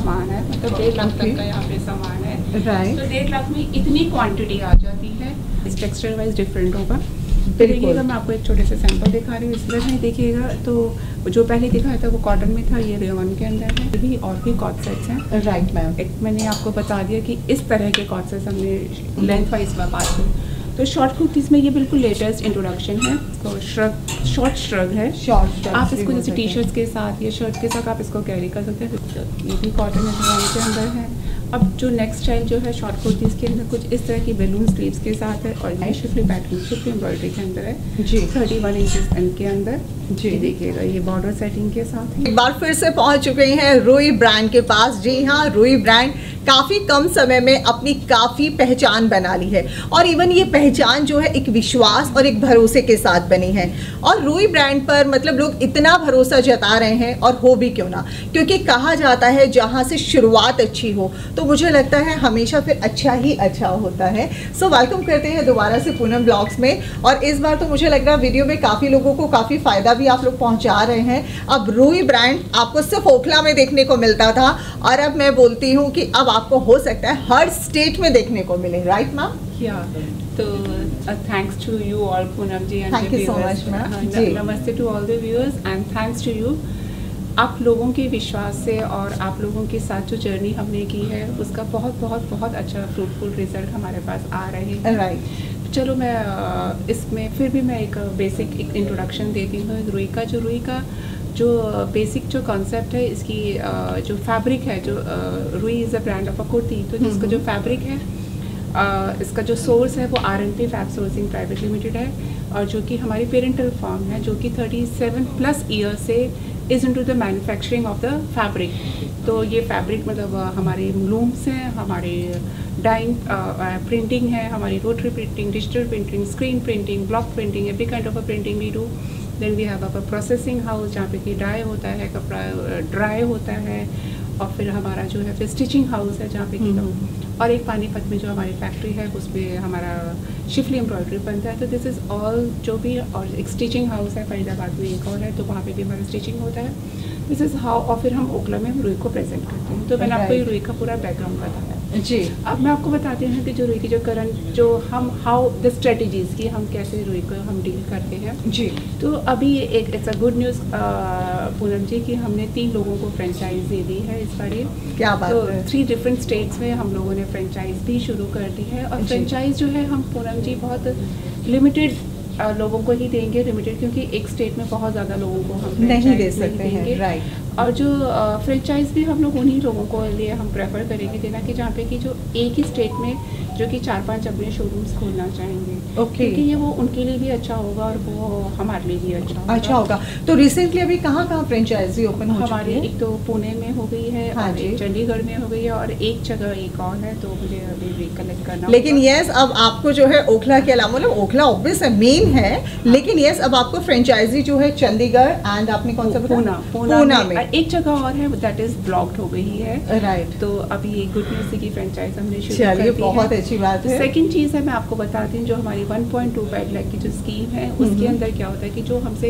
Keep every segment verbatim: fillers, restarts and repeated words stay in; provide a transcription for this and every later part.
सामान है, मतलब डेढ़ लाख तक का यहाँ पे सामान है। राइट। तो डेढ़ लाख में इतनी क्वांटिटी आ जाती है। इस टेक्सचर वाइज डिफरेंट होगा। देखिएगा, मैं आपको एक छोटे से सैंपल दिखा रही हूँ। इस तरह नहीं देखिएगा तो जो पहले दिखाया था वो कॉटन में था, ये रेयन के अंदर है। भी और भी कॉट सेट्स हैं। Right ma'am. एक मैंने आपको बता दिया कि इस तरह के कॉट सेट्स हमने लेंथ वाइज में बात की। तो शॉर्ट कुर्तीज़ में ये बिल्कुल लेटेस्ट इंट्रोडक्शन है। तो श्रग, शॉर्ट श्रग है। शॉर्ट आप इसको जैसे टी शर्ट्स के साथ या शर्ट के साथ आप इसको कैरी कर सकते हैं। ये भी कॉटन के अंदर है। अब जो नेक्स्ट स्टाइल जो है शॉर्ट कुर्तीज़ के अंदर कुछ इस तरह की बैलून स्लीव्स के साथ है और नए शिफली पैटर्न शिफली एम्ब्रॉयडरी के अंदर है जी। थर्टी वन इंचेस के अंदर जी। देखिएगा, ये बॉर्डर सेटिंग के साथ है। एक बार फिर से पहुंच चुके हैं रुई ब्रांड के पास। जी हाँ, रुई ब्रांड काफ़ी कम समय में अपनी काफ़ी पहचान बना ली है और इवन ये पहचान जो है एक विश्वास और एक भरोसे के साथ बनी है। और रुई ब्रांड पर मतलब लोग इतना भरोसा जता रहे हैं, और हो भी क्यों ना, क्योंकि कहा जाता है जहाँ से शुरुआत अच्छी हो तो मुझे लगता है हमेशा फिर अच्छा ही अच्छा होता है। सो वेलकम करते हैं दोबारा से पूनम ब्लॉग्स में। और इस बार तो मुझे लग रहा है वीडियो में काफ़ी लोगों को काफ़ी फ़ायदा भी आप लोग पहुँचा रहे हैं। अब रुई ब्रांड आपको सिर्फ ओखला में देखने को मिलता था और अब मैं बोलती हूँ कि अब आपको हो सकता है हर स्टेट में देखने को मिले। Right ma'am? या तो thanks to you all Poonam ji. Thank you so much ma'am. Namaste to all the viewers and thanks to you. आप लोगों के विश्वास से और आप लोगों के साथ जो जर्नी हमने की है उसका बहुत बहुत बहुत अच्छा फ्रूटफुल रिजल्ट हमारे पास आ रहे हैं। राइट। चलो मैं इसमें फिर भी मैं एक बेसिक एक इंट्रोडक्शन देती हूँ रुई का। जो रुई का जो बेसिक जो कॉन्सेप्ट है, इसकी जो फैब्रिक है, जो Rui is a brand of a kurti, तो जिसका जो फैब्रिक है, इसका जो सोर्स है वो R N P fab sourcing private limited है और जो कि हमारी पेरेंटल फर्म है, जो कि थर्टी सेवन प्लस ईयर से is into the manufacturing of the fabric. तो ये फैब्रिक मतलब हमारे लूम्स हैं, हमारे डाइंग प्रिंटिंग है, हमारी rotary printing, digital printing, screen printing, block printing, every kind of a printing we do. Then we have a processing house जहाँ पे कि ड्राई होता है कपड़ा, ड्राई होता है, और फिर हमारा जो है फिर स्टिचिंग हाउस है जहाँ पे कि लोग, और एक पानीपत में जो हमारी फैक्ट्री है उसमें हमारा शिफली एम्ब्रॉयडरी बनता है। तो दिस इज़ ऑल जो भी, और एक स्टिचिंग हाउस है फरीदाबाद में एक और है, तो वहाँ पे भी हमारा स्टिचिंग होता है। दिस इज़ हाउ, और फिर हम ओखला में रुई को प्रेजेंट करते हैं। तो मैंने आपको ये रुई का पूरा बैकग्राउंड बताया जी। अब मैं आपको बताती हूँ कि जो रुई की जो करंट जो हम हाउ द स्ट्रेटजीज़ की हम कैसे रुई को हम डील करते हैं जी। तो अभी एक it's a good news Poonam ji कि हमने तीन लोगों को फ्रेंचाइज दे दी है इस बार। ये क्या बात तो है। थ्री डिफरेंट स्टेट्स में हम लोगों ने फ्रेंचाइज भी शुरू कर दी है। और फ्रेंचाइज जो है हम पूनम जी बहुत लिमिटेड लोगों को ही देंगे, लिमिटेड, क्योंकि एक स्टेट में बहुत ज़्यादा लोगों को हम नहीं दे सकते हैं। राइट। और जो फ्रेंचाइज भी हम लोग उन्हीं लोगों को लिए हम प्रेफर करेंगे देना कि जहाँ पे कि जो एक ही स्टेट में जो कि चार पांच अपने शोरूम्स खोलना चाहेंगे। ओके। क्योंकि ये वो उनके लिए भी अच्छा होगा और वो हमारे लिए भी अच्छा होगा। अच्छा होगा। तो रिसेंटली अभी कहाँ कहाँ फ्रेंचाइजी ओपन हो हमारी चुकी है? एक तो पुणे में हो गई है, हाँ और जी। एक चंडीगढ़ में हो गई है, और एक जगह एक और है, तो मुझे अभी रिकलेक्ट करना। लेकिन यस, अब आपको जो है ओखला के अलावा, मतलब ओखला ऑब्वियस है, मेन है, लेकिन यस अब आपको फ्रेंचाइजी जो है चंडीगढ़ एंड आपने कौन सा बताया? पूना पूना में एक जगह और है, दैट इज ब्लॉक्ड हो गई है। राइट। तो अभी ये गुड न्यूज़ की फ्रेंचाइज हमने शुरू चलिए, कर दी है। बहुत अच्छी बात है। सेकंड चीज़ है, मैं आपको बताती हूँ, जो हमारी one point two five lakh की जो स्कीम है उसके अंदर क्या होता है कि जो हमसे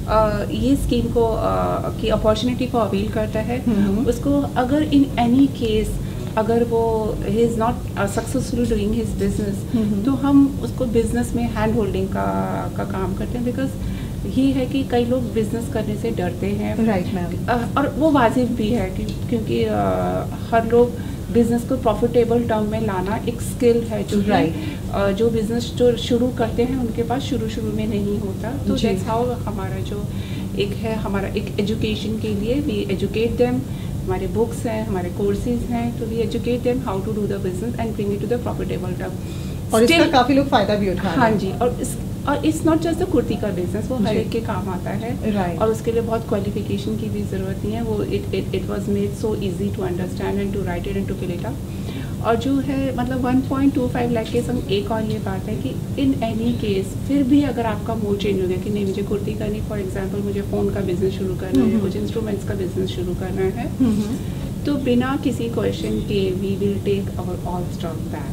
ये स्कीम को आ, की अपॉर्चुनिटी को अवेल करता है, उसको अगर इन एनी केस अगर वो he is not successful doing his business, तो हम उसको बिजनेस में हैंड होल्डिंग का का काम करते हैं। बिकॉज ये है कि कई लोग बिजनेस करने से डरते हैं। Right ma'am. और वो वाजिब भी है क्योंकि हर लोग बिजनेस को प्रॉफिटेबल टर्म में लाना एक स्किल है जो right. जो बिजनेस जो शुरू करते हैं उनके पास शुरू शुरू में नहीं होता। तो दैट्स हाउ हमारा जो एक है, हमारा एक एजुकेशन के लिए वी एजुकेट देम, हमारे बुक्स हैं, हमारे कोर्सेज हैं, तो we educate them how to do the business and bring it to the profitable term. और इसका काफी लोग फायदा भी उठा रहे हैं। हाँ जी। और इस और it's not just the kurti का बिजनेस, वो हर एक के काम आता है। right. और उसके लिए बहुत क्वालिफिकेशन की भी ज़रूरत नहीं है। वो it it it was made so easy to understand and to write it and to fill it up. और जो है मतलब one point two five lakh के संग एक और ये बात है कि इन एनी केस फिर भी अगर आपका मूड चेंज हो गया कि नहीं मुझे कुर्ती करनी, फॉर एग्जांपल मुझे फ़ोन का बिजनेस शुरू करना है, कुछ इंस्ट्रूमेंट्स का बिजनेस शुरू करना है, तो बिना किसी क्वेश्चन के we will take our all stock back.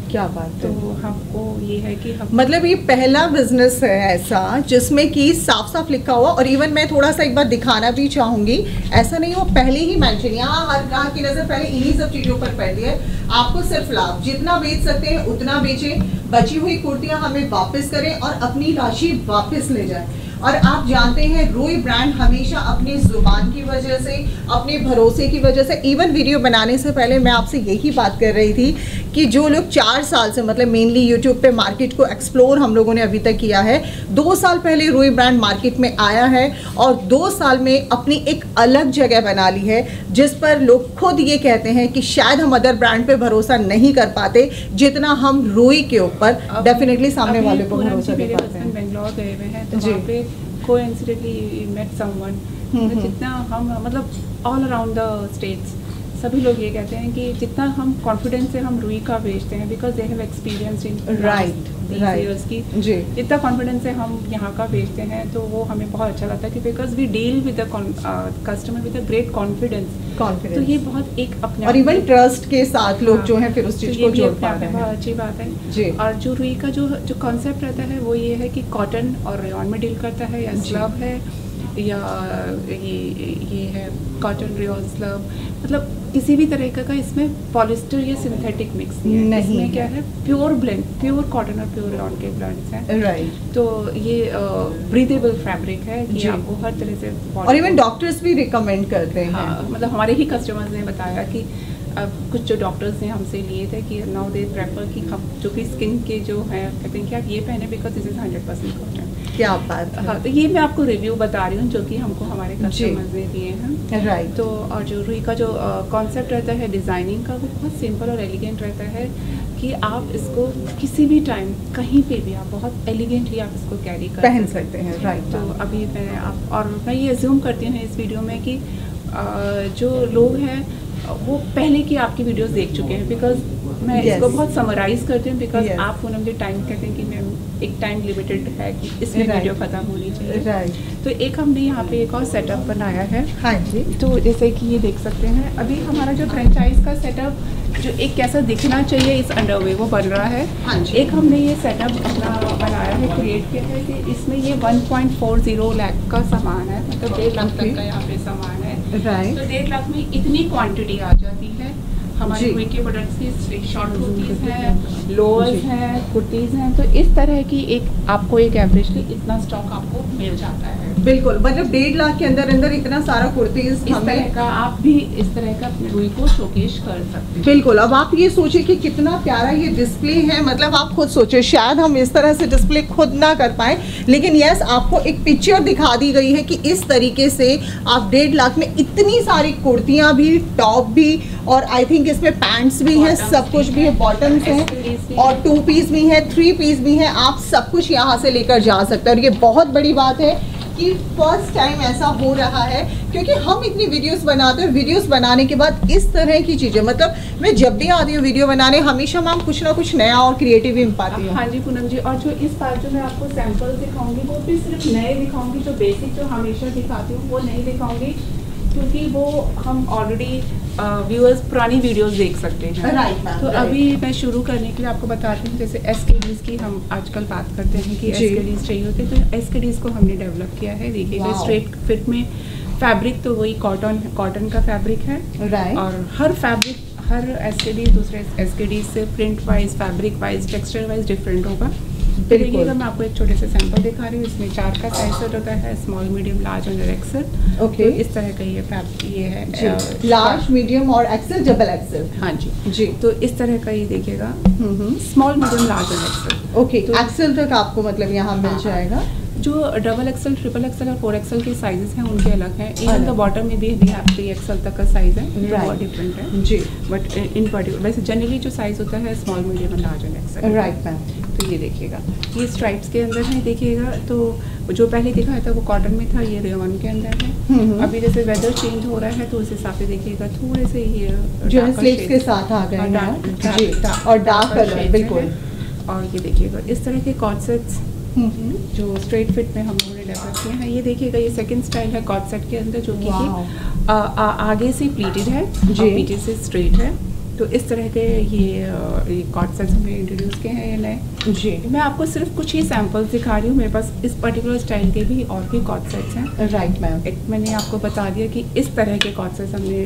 क्या बात तो है। हमको ये है कि हम मतलब ये पहला बिजनेस है ऐसा जिसमें कि साफ साफ लिखा हुआ, और इवन मैं थोड़ा सा एक बार दिखाना भी चाहूंगी, ऐसा नहीं वो पहले ही मेंशन, यहाँ हर ग्राहक की नजर पहले इन्हीं सब चीजों पर पड़ती है। आपको सिर्फ लाभ, जितना बेच सकते हैं उतना बेचें, बची हुई कुर्तियां हमें वापस करें और अपनी राशि वापस ले जाएं। और आप जानते हैं रूई ब्रांड हमेशा अपनी जुबान की वजह से, अपने भरोसे की वजह से, इवन वीडियो बनाने से पहले मैं आपसे यही बात कर रही थी कि जो लोग चार साल से मतलब मेनली यूट्यूब पे मार्केट को एक्सप्लोर हम लोगों ने अभी तक किया है, दो साल पहले रूई ब्रांड मार्केट में आया है और दो साल में अपनी एक अलग जगह बना ली है, जिस पर लोग खुद ये कहते हैं कि शायद हम अदर ब्रांड पे भरोसा नहीं कर पाते जितना हम रूई के ऊपर डेफिनेटली सामने वाले को भरोसा कर पाते हैं। बेंगलोर गए हुए हैं तो वहाँ पे कोइंसिडेंटली मेट समवन, जितना हम मतलब ऑल अराउंड द स्टेट्स सभी लोग ये कहते हैं कि जितना हम कॉन्फिडेंस से हम रुई का बेचते हैं, because they have experience in right years की, जी जितना कॉन्फिडेंस से हम यहाँ का बेचते हैं तो वो हमें बहुत अच्छा लगता है कि because we deal with the customer with a great confidence confidence तो ये बहुत एक अपने और इवन ट्रस्ट के साथ लोग जो है फिर उस चीज को जोड़ पा रहे हैं, बहुत अच्छी बात है जी। और जो रुई का जो जो कॉन्सेप्ट रहता है वो ये है कि कॉटन और रेयॉन में डील करता है, या स्लब है, या ये ये है कॉटन रेयॉन स्लब, मतलब किसी भी तरह का इसमें पॉलिस्टर या सिंथेटिक मिक्स नहीं है, इसमें क्या है प्योर ब्लेंड, प्योर कॉटन और प्योर रेयॉन के ब्लेंड्स हैं, राइट। तो ये ब्रीदेबल फैब्रिक है कि आपको हर तरह से, और इवन डॉक्टर्स भी रिकमेंड करते हैं, हाँ, मतलब हमारे ही कस्टमर्स ने बताया कि अब कुछ जो डॉक्टर्स ने हमसे लिए थे कि नाउ दे प्रेफर कि हम जो भी स्किन के जो है कहते हैं कि आप ये पहने because this is hundred percent cotton. क्या बात है। हाँ, तो ये मैं आपको रिव्यू बता रही हूँ जो कि हमको हमारे कस्टमर्स ने दिए हैं, राइट। तो और जो रुई का जो कॉन्सेप्ट रहता है डिज़ाइनिंग का, वो बहुत सिंपल और एलिगेंट रहता है कि आप इसको किसी भी टाइम कहीं पे भी आप बहुत एलिगेंटली आप इसको कैरी कर पहन सकते हैं, राइट। तो अभी मैं आप और मैं ये अज्यूम करती हूँ इस वीडियो में कि जो लोग हैं वो पहले की आपकी वीडियोस देख चुके हैं, बिकॉज मैं yes. इसको बहुत समराइज करती हूँ, बिकॉज yes. आप पूनम जी टाइम कहते हैं कि मैं एक टाइम लिमिटेड है कि इसमें right. वीडियो खत्म होनी चाहिए, right. तो एक हमने यहाँ पे एक और सेटअप बनाया है, हाँ जी। तो जैसे कि ये देख सकते हैं अभी हमारा जो फ्रेंचाइज का सेटअप जो एक कैसा दिखना चाहिए इस अंडरवे वो बन रहा है, हाँ जी। एक हमने ये सेटअप अपना बनाया है, क्रिएट किया है कि इसमें ये one point four zero lakh का सामान है, मतलब डेढ़ लाख तक का यहाँ पे सामान है, राइट। तो डेढ़ लाख में इतनी क्वांटिटी आ जाती है हमारे रुई के प्रोडक्ट्स की, शॉर्ट कुर्तीज़ हैं, लोअर्स हैं, कुर्तीज़ हैं, तो इस तरह की एक आपको एक एवरेजली इतना स्टॉक आपको मिल जाता है। बिल्कुल, मतलब डेढ़ लाख के अंदर अंदर इतना सारा कुर्तीज़ इस तरह का आप भी इस तरह का अपने रुई को शोकेश कर सकते हैं। बिल्कुल, अब आप ये सोचिए कि कितना प्यारा ये डिस्प्ले है, मतलब आप खुद सोचिए शायद हम इस तरह से डिस्प्ले खुद ना कर पाए, लेकिन यस आपको एक पिक्चर दिखा दी गई है कि इस तरीके से आप डेढ़ लाख में इतनी सारी कुर्तियाँ भी, टॉप भी, और आई थिंक इसमें पैंट्स भी हैं, सब कुछ भी है, बॉटम्स हैं और टू पीस भी है, थ्री पीस भी है, आप सब कुछ यहाँ से लेकर जा सकते हैं। और ये बहुत बड़ी बात है कि फर्स्ट टाइम ऐसा हो रहा है, क्योंकि हम इतनी वीडियोस बनाते हैं, वीडियोस बनाने के बाद इस तरह की चीज़ें, मतलब मैं जब भी आती हूँ वीडियो बनाने हमेशा मैम कुछ ना कुछ नया और क्रिएटिव ही पाती हूँ। हाँ जी पूनम जी, और जो इस बार जो मैं आपको सैम्पल दिखाऊंगी वो भी सिर्फ नए दिखाऊंगी, जो बेसिक जो हमेशा दिखाती हूँ वो नहीं दिखाऊंगी, क्योंकि वो हम ऑलरेडी व्यूअर्स पुरानी वीडियोस देख सकते हैं, राइट। तो right. अभी मैं शुरू करने के लिए आपको बताती हूँ, जैसे एसकेडीज की हम आजकल बात करते हैं कि एसकेडीज चाहिए होते हैं, तो एसकेडीज को हमने डेवलप किया है। देखिए स्ट्रेट फिट में फैब्रिक तो वही कॉटन कॉटन का फैब्रिक है, राइट। और हर फैब्रिक हर एसकेडी दूसरे एसकेडी से print wise, fabric wise, texture wise different होगा। देखिएगा मैं आपको एक छोटे से सैंपल दिखा रही हूँ, इसमें चार का साइज सेट होता है, स्मॉल, मीडियम, लार्ज और एक्सेल। ओके, तो इस तरह का ये फैब्रिक ये है, लार्ज, मीडियम और एक्सेल, डबल एक्सेल। हाँ जी जी, तो इस तरह का ये देखिएगा, स्मॉल, मीडियम, लार्ज और एक्सेल। ओके, एक्सेल तक आपको मतलब यहाँ मिल जाएगा। जो डबल एक्सेल, ट्रिपल एक्सेल और फोर एक्सेल के साइजेस हैं उनके अलग हैं, इवन द बॉटम में भी थ्री एक्सेल तक का साइज है, बहुत डिफरेंट है जी। बट इन पर्टिकुलर वैसे जनरली जो साइज होता है स्मॉल, मीडियम और large and XL, right ma'am. तो ये देखिएगा ये स्ट्राइप्स के अंदर है, देखिएगा तो जो पहले दिखाया था वो कॉटन में था, ये रेयॉन के अंदर है। अभी जैसे वेदर चेंज हो रहा है तो उस हिसाब से देखिएगा थोड़े से ये जो है स्लीव्स के साथ आ गए हैं और डार्क कलर, बिल्कुल। और ये देखिएगा इस तरह के कॉर्ड सेट्स जो स्ट्रेट फिट में हम लोगों ने डेवलप किए हैं। ये देखिएगा ये सेकंड स्टाइल है कॉर्ड सेट के अंदर, जो कि आ, आ, आगे से प्लीटेड है और पीछे से स्ट्रेट है, तो इस तरह के ये ये कॉट सेट्स हमने इंट्रोड्यूस किए हैं ये नए जी। मैं आपको सिर्फ कुछ ही सैम्पल्स दिखा रही हूँ, मेरे पास इस पर्टिकुलर स्टाइल के भी और भी कॉट सेट्स हैं। Right ma'am. एक मैंने आपको बता दिया कि इस तरह के कॉट सेट्स हमने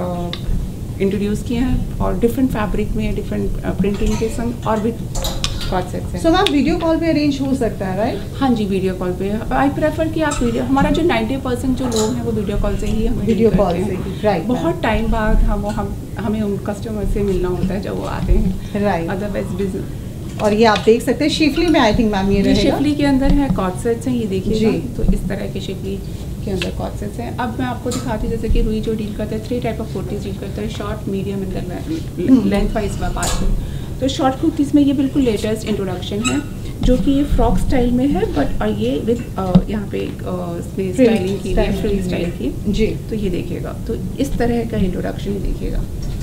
इंट्रोड्यूस किए हैं और डिफरेंट फैब्रिक में डिफरेंट प्रिंटिंग के संग और भी कॉट सेट्स हैं। सो मैम वीडियो कॉल पे अरेंज हो सकता है राइट? हाँ जी, वीडियो कॉल पे आई प्रेफर कि आप वीडियो, हमारा जो नब्बे परसेंट जो लोग हैं वो वीडियो कॉल से ही हमें वीडियो कॉल से ही, राइट। बहुत टाइम बाद हम वो हम हमें उन कस्टमर से मिलना होता है जब वो आते हैं, राइट। Otherwise business. और ये आप देख सकते हैं शिफली में आई थिंक मैम ये रहेगा। शिफली के अंदर है कॉट सेट्स हैं, ये देखिएगा। जी। तो इस तरह के शिफली के अंदर कॉट सेट्स हैं। अब मैं आपको दिखाती हूँ जैसे कि रुई जो डील करता है three type of kurtis deal करता है, short medium and length wise मैं बात करूँ तो शॉर्ट कुर्तीज़ में ये बिल्कुल लेटेस्ट इंट्रोडक्शन है जो कि ये फ्रॉक स्टाइल में है, बट ये विद यहाँ पे इसमें स्टाइलिंग की है, फ्रिल स्टाइल की जी। तो ये देखिएगा, तो इस तरह का इंट्रोडक्शन देखिएगा।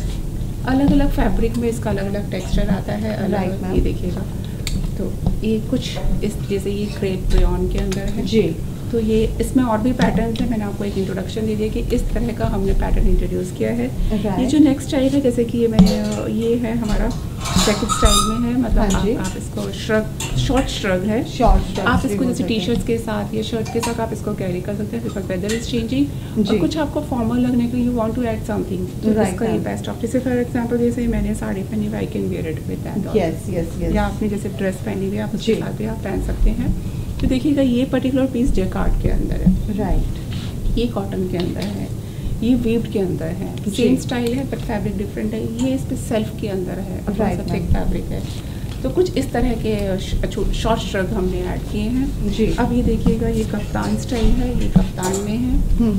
अलग अलग फैब्रिक में इसका अलग अलग टेक्सचर आता है, अलग ये देखिएगा। तो ये कुछ इस जैसे ये क्रेप रेयॉन के अंदर है जी। तो ये इसमें और भी पैटर्न्स हैं, मैंने आपको एक इंट्रोडक्शन दे दिया कि इस तरह का हमने पैटर्न इंट्रोड्यूस किया है। ये जो नेक्स्ट स्टाइल है जैसे कि ये मैंने ये है हमारा जैकेट स्टाइल में है, मतलब हाँ आप, आप इसको श्रग शॉर्ट श्रग है, शॉर्ट आप इसको जैसे टी शर्ट्स के साथ या शर्ट के साथ आप इसको कैरी कर सकते हैं बिकॉज वेदर इज चेंजिंग और कुछ आपको फॉर्मल लगने के लिए you want to add something तो इसका ये बेस्ट ऑफ। जैसे फॉर एग्जांपल जैसे मैंने साड़ी पहनी हुई I can wear it with that, yes yes yes, या आपने जैसे ड्रेस पहनी हुई आप उसके साथ भी आप पहन सकते हैं। तो देखिएगा ये पर्टिकुलर पीस जैकार्ड के अंदर है, राइट। ये कॉटन के अंदर है, ये वीव्ड के अंदर है, सेम स्टाइल है बट फैब्रिक डिफरेंट है। ये इस पे सेल्फ के अंदर है, राइट थिक फैब्रिक है। तो कुछ इस तरह के शॉर्ट श्रग हमने ऐड किए हैं जी। अब ये देखिएगा ये कफ्तान स्टाइल है, ये कफ्तान में है,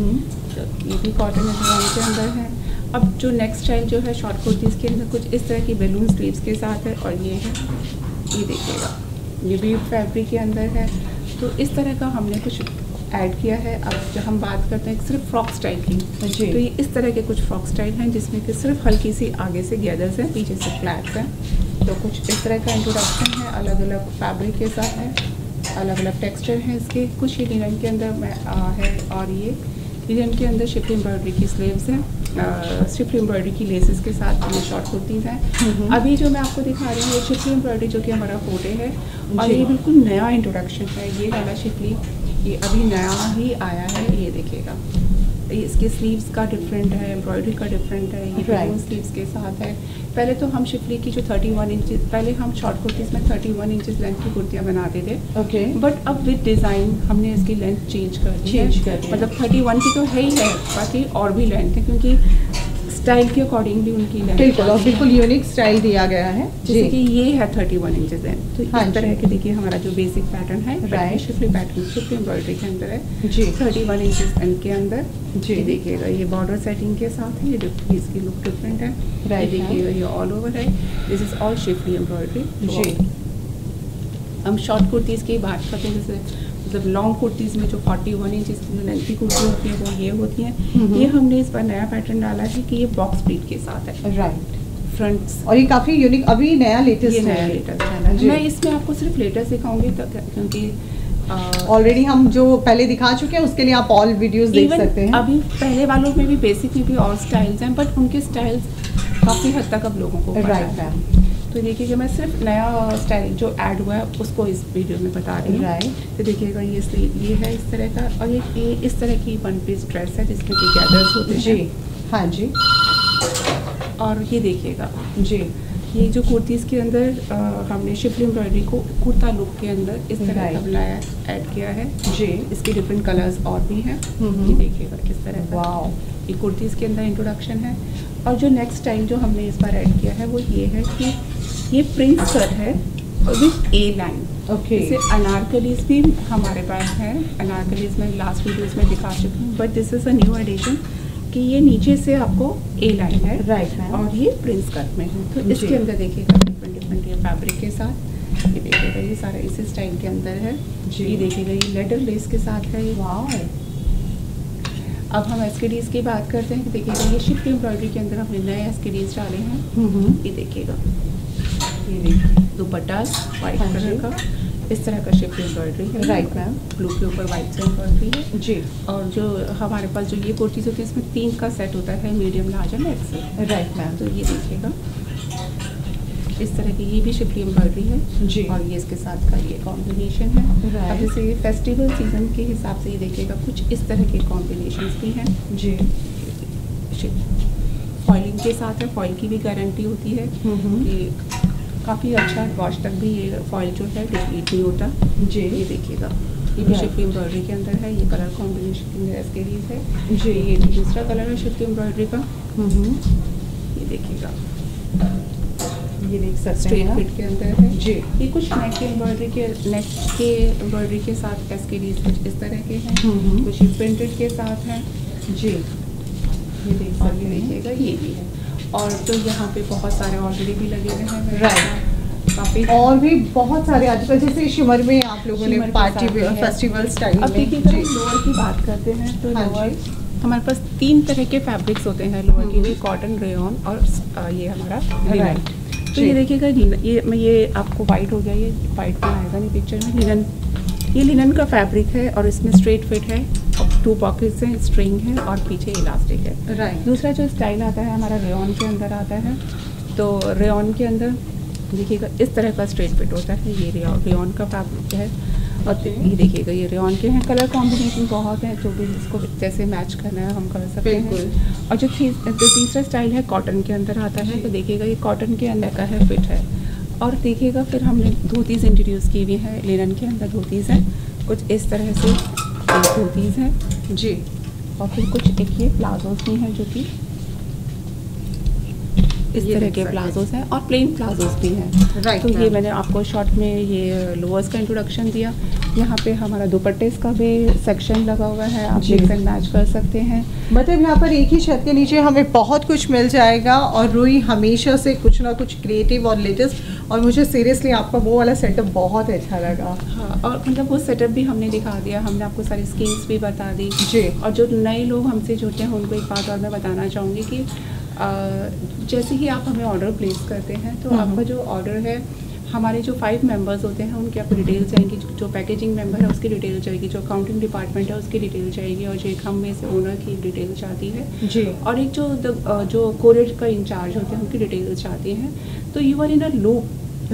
तो ये भी कॉटन के अंदर है। अब जो नेक्स्ट स्टाइल जो है शॉर्ट कुर्तीज़ के अंदर कुछ इस तरह की बैलून स्लीव्स के साथ है और ये है, ये देखिएगा ये भी फैब्रिक के अंदर है। तो इस तरह का हमने कुछ ऐड किया है। अब जब हम बात करते हैं सिर्फ फ्रॉक स्टाइल की जी। तो ये इस तरह के कुछ फ्रॉक स्टाइल हैं जिसमें कि सिर्फ हल्की सी आगे से गैदर्स हैं, पीछे से फ्लैट्स हैं। तो कुछ इस तरह का इंट्रोडक्शन है, अलग अलग फैब्रिक के साथ है, अलग अलग टेक्सचर हैं इसके। कुछ ये लिनन के अंदर में आ, है और ये लिनन के अंदर शिफ्ट एम्ब्रॉयडरी की स्लीव्स हैं, शिफ्ट एम्ब्रॉयडरी की लेसेस के साथ ये शॉर्ट कुर्तीज़ हैं। अभी जो मैं आपको दिखा रही हूँ ये शिफ्ट एम्ब्रॉयडरी जो कि हमारा फोटे है और ये बिल्कुल नया इंट्रोडक्शन है। ये वाला शिफली ये अभी नया ही आया है, ये देखिएगा इसके स्लीव्स का डिफरेंट है, एम्ब्रॉयडरी का डिफरेंट है, ये right. स्लीव्स के साथ है। पहले तो हम शिफली की जो इकतीस इंचेस, पहले हम शॉर्ट कुर्तीज़ में इकतीस इंचेस लेंथ की कुर्तियाँ बनाते थे, ओके okay. बट अब विद डिज़ाइन हमने इसकी लेंथ चेंज कर दी चेंज है। कर दी मतलब इकतीस की तो है ही है, बाकी और भी लेंथ है क्योंकि स्टाइल के अकॉर्डिंगली उनकी लेंथ बिल्कुल और बिल्कुल यूनिक स्टाइल दिया गया है। जैसे कि ये है इकतीस इंचेस है, तो हाँ इस तरह के देखिए हमारा जो बेसिक पैटर्न है right schiffli pattern shift embroidery के अंदर है जी, इकतीस इंचेस एंड के अंदर जी। ये देखिएगा ये बॉर्डर सेटिंग के साथ है, ये इसकी लुक डिफरेंट है। राइट ये देखिएगा ये ऑल ओवर है, this is all schiffli embroidery जी। हम शॉर्ट कुर्तीज़ की बात करते हैं जैसे मतलब लॉन्ग कुर्तीज़ में जो इकतालीस इंचेस की जो लेंथी कुर्ती होती है वो ये होती हैं। ये हमने इस बार नया पैटर्न डाला है कि ये बॉक्स प्लीट के साथ है, राइट फ्रंट्स और ये काफी यूनिक अभी नया लेटेस्ट ये नया लेटेस्ट है। मैं इसमें आपको सिर्फ लेटेस्ट दिखाऊंगी क्योंकि ऑलरेडी हम जो पहले दिखा चुके हैं उसके लिए आप ऑल वीडियोस देख सकते हैं। अभी पहले वालों में भी बेसिक में भी और स्टाइल्स हैं बट उनके स्टाइल्स काफ़ी हद तक अब लोगों को राइट मैम। तो देखिएगा मैं सिर्फ नया स्टाइल जो ऐड हुआ है उसको इस वीडियो में बता रही हूँ। राइट तो देखिएगा ये ये है इस तरह का और ये ये इस तरह की वन पीस ड्रेस है जिसमें कि गैदर्स होते हैं जी, हाँ जी। और ये देखिएगा जी ये जो कुर्तीज़ के अंदर आ, हमने शिफली एम्ब्रॉयडरी को कुर्ता लुक के अंदर इस तरह का बनाया ऐड किया है जी। इसके डिफरेंट कलर्स और भी हैं, ये देखिएगा इस तरह का। वाओ, ये कुर्तीज़ के अंदर इंट्रोडक्शन है। और जो नेक्स्ट स्टाइल जो हमने इस बार ऐड किया है वो ये है कि ये प्रिंस कट है विथ ए लाइन। ओके जैसे अनारकलीज भी हमारे पास है, अनारकलीज में लास्ट वीडियोस में दिखा चुकी हूँ but this is a new addition कि ये नीचे से आपको ए लाइन है राइट और ये प्रिंस कट में है। तो इसके अंदर देखिएगा डिफरेंट डिफरेंट ये फैब्रिक के साथ ये देखिएगा ये सारा इसी स्टाइल के अंदर है जी। ये देखिएगा ये लेदर लेस के साथ है ये। वाओ। अब हम एसकेडीज की बात करते हैं। देखिएगा ये शिफ्ट एम्ब्रॉयडरी के अंदर हमने नए एसकेडीज डाले हैं, ये देखिएगा ये देखिए दुपट्टा वाइट कलर का, इस तरह का शिफ्ट एम्ब्रॉयडरी है। Right ma'am. ब्लू के ऊपर वाइट से एम्ब्रॉयडरी है जी। और जो हमारे पास जो ये कुर्तीज़ होती है इसमें तीन का सेट होता है, medium, large and XL. Right ma'am. तो ये देखिएगा इस तरह की ये भी शिफ्ट एम्ब्रॉयडरी है जी। और ये इसके साथ का ये कॉम्बिनेशन है। Right. अब जैसे फेस्टिवल सीजन के हिसाब से ये देखिएगा कुछ इस तरह के कॉम्बिनेशंस भी हैं जी। फॉइलिंग के साथ है, फॉइल की भी गारंटी होती है कि काफ़ी अच्छा वॉश तक भी ये फॉइल जो है डिप्लीट नहीं होता जी। ये देखिएगा ये भी शिफ्ट एम्ब्रॉयडरी के अंदर है, ये कलर कॉम्बिनेशन इसके लिए है जी। ये दूसरा कलर है शिफ्ट एम्ब्रॉयडरी का, ये देखिएगा ये देख सकते स्ट्रेट हैं फिट के अंदर है जी। ये कुछ नेक के एम्ब्रॉयडरी के नेक के एम्ब्रॉयडरी के साथ एसकेडीज कुछ इस तरह के हैं, हम्म। कुछ प्रिंटेड के साथ हैं जी। ये देख और सकते ये हैं। देखिएगा ये भी है और जो यहाँ पे बहुत सारे ऑलरेडी भी लगे हुए हैं Right. काफ़ी और भी बहुत सारे आजकल जैसे शिमर में आप लोगों ने शिमर के पार्टी साथ भी है। फेस्टिवल स्टाइल अब में देखिएगा जी। लोअर की बात करते हैं तो हाँ लोअर जी। हमारे पास तीन तरह के फैब्रिक्स होते हैं लोअर के लिए, कॉटन, रेयॉन और अ, ये हमारा लिनन। Right. तो जी। ये देखिएगा लिनन, ये मैं ये आपको वाइट हो गया, ये वाइट में आएगा नहीं पिक्चर में, लिनन ये लिनन का फैब्रिक है और इसमें स्ट्रेट फिट है, टू पॉकेट्स हैं, स्ट्रिंग है और पीछे इलास्टिक है। राइट। दूसरा जो स्टाइल आता है हमारा रेयॉन के अंदर आता है, तो रेयॉन के अंदर देखिएगा इस तरह का स्ट्रेट फिट होता है, ये रेयॉन का फैब्रिक है और ये देखिएगा ये रेयॉन के हैं। कलर कॉम्बिनेशन बहुत है, जो भी जिसको जैसे मैच करना है हम कर सकते हैं। और जो थी जो तीसरा स्टाइल है कॉटन के अंदर आता है, तो देखिएगा ये कॉटन के अंदर का है, फिट है। और देखिएगा फिर हमने धोतीज़ इंट्रोड्यूस की हुई है, लिनन के अंदर धोतीज़ हैं कुछ इस तरह से, एक धोतीज़ हैं जी। और फिर कुछ एक ये प्लाजोस भी हैं जो कि इस तरह के प्लाजोस हैं और प्लेन प्लाजोस भी हैं। राइट। तो ये मैंने आपको शॉर्ट में ये लोअर्स का इंट्रोडक्शन दिया। यहाँ पे हमारा दुपट्टे का भी सेक्शन लगा हुआ है, आप मिक्स एंड मैच कर सकते हैं। मतलब यहाँ पर एक ही छत के नीचे हमें बहुत कुछ मिल जाएगा और रुई हमेशा से कुछ ना कुछ क्रिएटिव और लेटेस्ट, और मुझे सीरियसली आपका वो वाला सेटअप बहुत अच्छा लगा। हाँ, और मतलब वो सेटअप भी हमने दिखा दिया, हमने आपको सारी स्कीम्स भी बता दी जी। और जो नए लोग हमसे जुड़ते हैं उनको एक बात और मैं बताना चाहूँगी कि आ, जैसे ही आप हमें ऑर्डर प्लेस करते हैं तो आपका जो ऑर्डर है, हमारे जो फाइव मेंबर्स होते हैं उनकी आपको डिटेल जाएंगी, जो पैकेजिंग मेंबर है उसकी डिटेल जाएगी, जो अकाउंटिंग डिपार्टमेंट है उसकी डिटेल जाएगी और जो एक हम में से ओनर की डिटेल चाहती है जी। और एक जो द, जो कोरियर का इंचार्ज होते हैं उनकी डिटेल चाहती हैं। तो you are in a loop,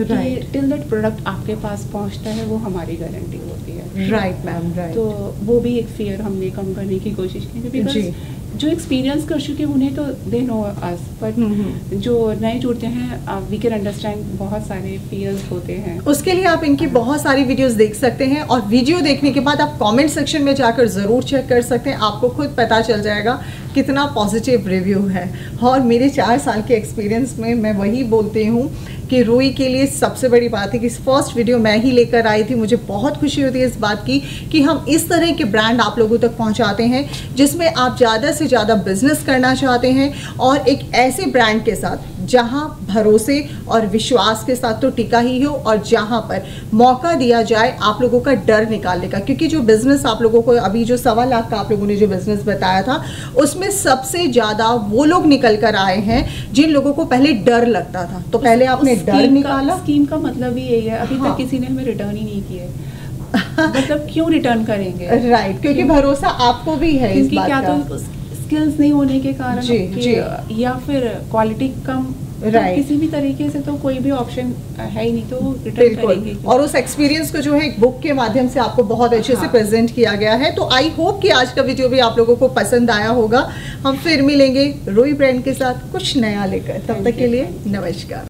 till that product आपके पास पहुंचता है वो हमारी गारंटी होती है। Right ma'am, right. तो वो भी एक फियर हमने कम करने की कोशिश की, जी। बिकॉज जो एक्सपीरियंस कर चुके हैं उन्हें तो दे नो अस, बट जो नए जुड़ते हैं वी कैन अंडरस्टैंड बहुत सारे फियर्स होते हैं। उसके लिए आप इनकी बहुत सारी वीडियोस देख सकते हैं और वीडियो देखने के बाद आप कमेंट सेक्शन में जाकर ज़रूर चेक कर सकते हैं, आपको खुद पता चल जाएगा कितना पॉजिटिव रिव्यू है। और मेरे चार साल के एक्सपीरियंस में मैं वही बोलती हूँ कि रुई के लिए सबसे बड़ी बात है कि फर्स्ट वीडियो मैं ही लेकर आई थी। मुझे बहुत खुशी होती है इस बात की कि हम इस तरह के ब्रांड आप लोगों तक पहुंचाते हैं जिसमें आप ज़्यादा से ज़्यादा बिजनेस करना चाहते हैं और एक ऐसे ब्रांड के साथ जहां भरोसे और विश्वास के साथ तो टिका ही हो और जहां पर मौका दिया जाए आप लोगों का डर निकालने का। क्योंकि जो बिजनेस आप लोगों को अभी जो सवा लाख का आप लोगों ने जो बिजनेस बताया था उसमें सबसे ज़्यादा वो लोग निकल कर आए हैं जिन लोगों को पहले डर लगता था। तो पहले आपने डर निकाला। स्कीम का मतलब ही यही है, अभी हाँ। तक किसी ने हमें रिटर्न ही नहीं किया मतलब क्यों रिटर्न करेंगे? राइट, क्योंकि भरोसा आपको भी है इस बात क्या का। तो स्किल्स नहीं होने के कारण जी, जी। या फिर क्वालिटी कम, Right. तो किसी भी तरीके से तो कोई भी ऑप्शन है ही नहीं, तो रिटर्न करेंगे। और उस एक्सपीरियंस को जो है एक बुक के माध्यम से आपको बहुत अच्छे हाँ। से प्रेजेंट किया गया है। तो आई होप कि आज का वीडियो भी आप लोगों को पसंद आया होगा। हम फिर मिलेंगे रुई ब्रांड के साथ कुछ नया लेकर, तब तक के लिए नमस्कार।